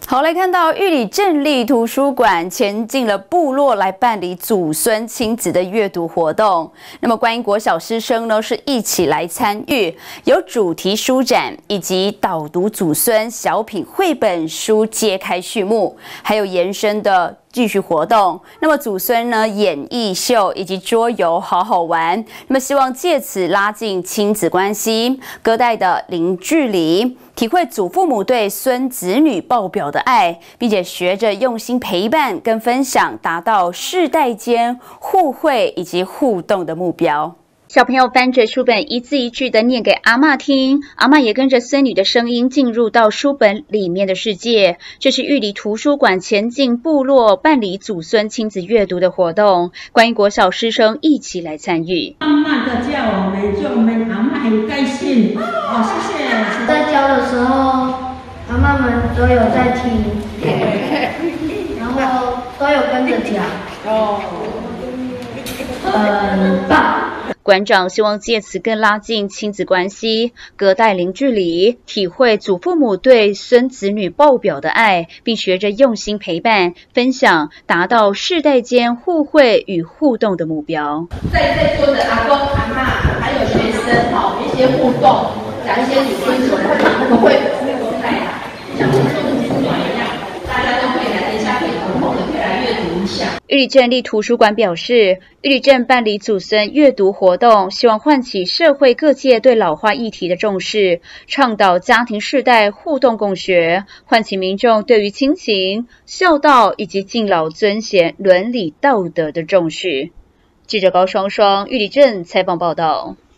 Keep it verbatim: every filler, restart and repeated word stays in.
好，来看到玉里镇立图书馆前进了部落来办理祖孙亲子的阅读活动。那么观音国小师生呢是一起来参与，有主题书展以及导读祖孙小品绘本书揭开序幕，还有延伸的继续活动。那么祖孙呢演艺秀以及桌游好好玩，那么希望借此拉近亲子关系，隔代的零距离，体会祖父母对孙子女爆表的爱，并且学着用心陪伴跟分享，达到世代间互惠以及互动的目标。小朋友翻着书本，一字一句的念给阿嬷听，阿嬷也跟着孙女的声音进入到书本里面的世界。这是玉里图书馆前进部落办理祖孙亲子阅读的活动，观音国小师生一起来参与。 慢慢的叫我们，叫我们阿嬷很开心。哦，谢谢。 在教的时候，阿嬷们都有在听，然后都有跟着讲。哦，很棒。 馆长希望借此更拉近亲子关系，隔代零距离，体会祖父母对孙子女爆表的爱，并学着用心陪伴、分享，达到世代间互惠与互动的目标。 在在座的阿公、阿嬷还有学生哈，一些互动，讲一些祖孙什么他们会带来，像送子女一样，大家都可以来，等一下可以有空的可以来阅读一下。 玉里镇立图书馆表示，玉里镇办理祖孙阅读活动，希望唤起社会各界对老化议题的重视，倡导家庭世代互动共学，唤起民众对于亲情、孝道以及敬老尊贤、伦理道德的重视。记者高双双，玉里镇采访报道。